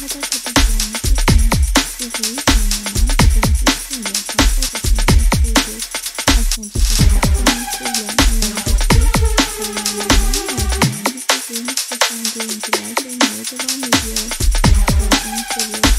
kadar kabullenmek için sizleri tanımlanan fotoğrafı içinde sayfa ötesinde gösterecek aslında fotoğraflarını sevilen öğretici tanımlamalarından ardından bu sizleri muhteşem görüntüler sunmaya devam ediyor. Gördüğünüz seviye